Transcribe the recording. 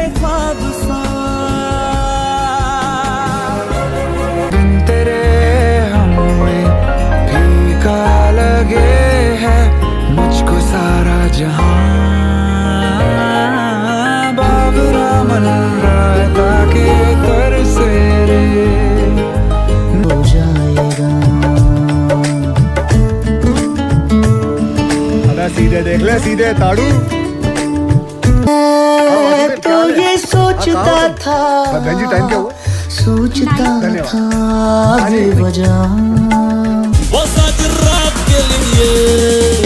जैसे ख्वाब सा। तेरे हमें फीका लगे है मुझको सारा जहां। बाबरा मन राता के तरसे रे हो जाएगा। सीधे देख ले, सीधे ताड़ू। तो ये सोचता था, बहन जी टाइम क्या हुआ? सोचता था बेवजह। वो साथ रात के लिए